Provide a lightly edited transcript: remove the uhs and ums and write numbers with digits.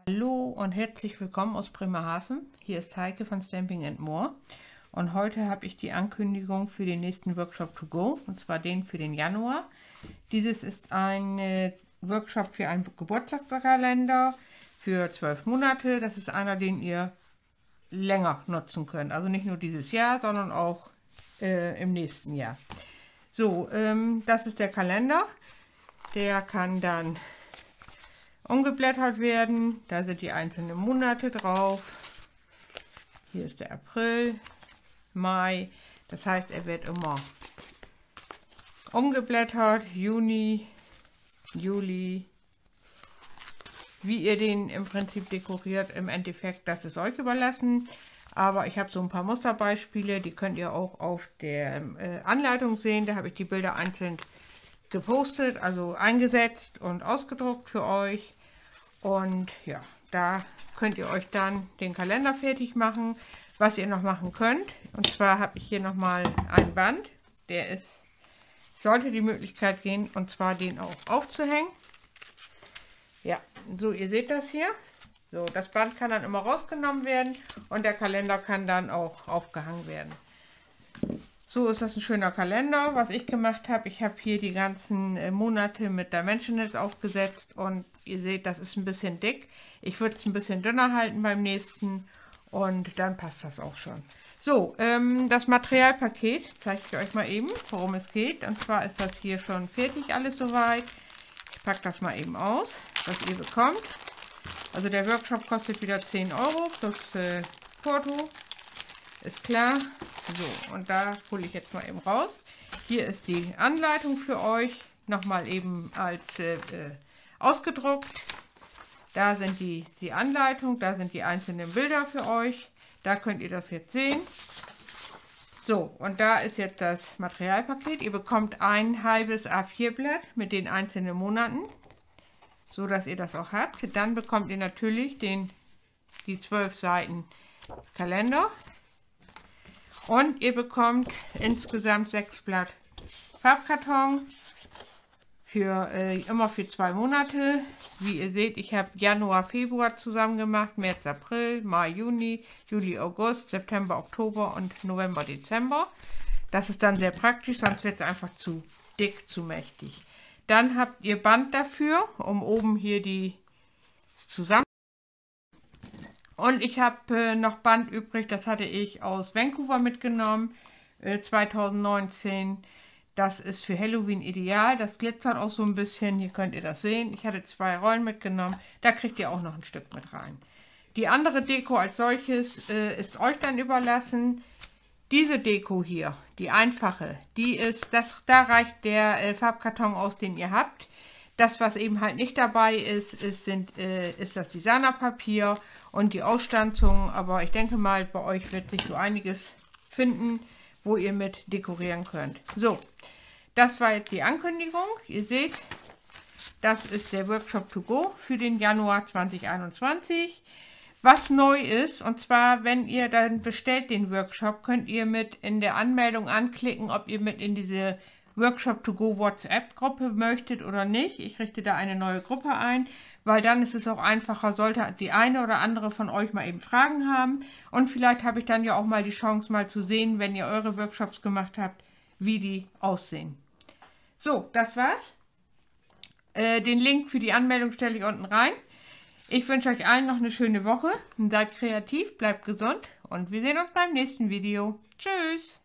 Hallo und herzlich willkommen aus Bremerhaven. Hier ist Heike von Stampin' & More und heute habe ich die Ankündigung für den nächsten Workshop to go, und zwar den für den Januar. Dieses ist ein Workshop für einen Geburtstagskalender für 12 Monate. Das ist einer, den ihr länger nutzen könnt. Also nicht nur dieses Jahr, sondern auch im nächsten Jahr. So, das ist der Kalender. Der kann dann umgeblättert werden. Da sind die einzelnen Monate drauf. Hier ist der April, Mai. Das heißt, er wird immer umgeblättert. Juni, Juli. Wie ihr den im Prinzip dekoriert, im Endeffekt, das ist euch überlassen. Aber ich habe so ein paar Musterbeispiele, die könnt ihr auch auf der Anleitung sehen. Da habe ich die Bilder einzeln gepostet, also eingesetzt und ausgedruckt für euch. Und ja, da könnt ihr euch dann den Kalender fertig machen, was ihr noch machen könnt. Und zwar habe ich hier nochmal ein Band, der ist, sollte die Möglichkeit gehen, und zwar den auch aufzuhängen. Ja, so ihr seht das hier. So, das Band kann dann immer rausgenommen werden und der Kalender kann dann auch aufgehangen werden. So ist das ein schöner Kalender, was ich gemacht habe. Ich habe hier die ganzen Monate mit Dimensionals aufgesetzt und ihr seht, das ist ein bisschen dick. Ich würde es ein bisschen dünner halten beim nächsten und dann passt das auch schon. So, das Materialpaket zeige ich euch mal eben, worum es geht. Und zwar ist das hier schon fertig, alles soweit. Ich packe das mal eben aus, was ihr bekommt. Also der Workshop kostet wieder 10 € plus Porto. Ist klar. So, und da hole ich jetzt mal eben raus. Hier ist die Anleitung für euch. Nochmal eben als ausgedruckt. Da sind die Anleitung, da sind die einzelnen Bilder für euch. Da könnt ihr das jetzt sehen. So, und da ist jetzt das Materialpaket. Ihr bekommt ein halbes A4-Blatt mit den einzelnen Monaten, so dass ihr das auch habt. Dann bekommt ihr natürlich die 12 Seiten Kalender. Und ihr bekommt insgesamt 6 Blatt Farbkarton für immer für 2 Monate. Wie ihr seht, ich habe Januar, Februar zusammen gemacht, März, April, Mai, Juni, Juli, August, September, Oktober und November, Dezember. Das ist dann sehr praktisch, sonst wird es einfach zu dick, zu mächtig. Dann habt ihr Band dafür, um oben hier die zusammen. Und ich habe noch Band übrig, das hatte ich aus Vancouver mitgenommen, 2019. Das ist für Halloween ideal, das glitzert auch so ein bisschen, hier könnt ihr das sehen. Ich hatte 2 Rollen mitgenommen, da kriegt ihr auch noch ein Stück mit rein. Die andere Deko als solches ist euch dann überlassen. Diese Deko hier, die einfache, die ist, da reicht der Farbkarton aus, den ihr habt. Das, was eben halt nicht dabei ist, ist das Designerpapier und die Ausstanzung. Aber ich denke mal, bei euch wird sich so einiges finden, wo ihr mit dekorieren könnt. So, das war jetzt die Ankündigung. Ihr seht, das ist der Workshop to go für den Januar 2021. Was neu ist, und zwar, wenn ihr dann bestellt den Workshop, könnt ihr mit in der Anmeldung anklicken, ob ihr mit in diese Workshop to go WhatsApp-Gruppe möchtet oder nicht. Ich richte da eine neue Gruppe ein, weil dann ist es auch einfacher, sollte die eine oder andere von euch mal eben Fragen haben. Und vielleicht habe ich dann ja auch mal die Chance, mal zu sehen, wenn ihr eure Workshops gemacht habt, wie die aussehen. So, das war's. Den Link für die Anmeldung stelle ich unten rein. Ich wünsche euch allen noch eine schöne Woche. Seid kreativ, bleibt gesund und wir sehen uns beim nächsten Video. Tschüss!